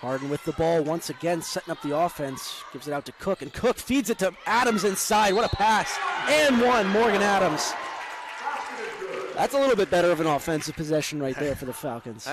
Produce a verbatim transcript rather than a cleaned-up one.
Harden with the ball once again, setting up the offense. Gives it out to Cook, and Cook feeds it to Adams inside. What a pass. And one, Morgan Adams. That's a little bit better of an offensive possession right there for the Falcons.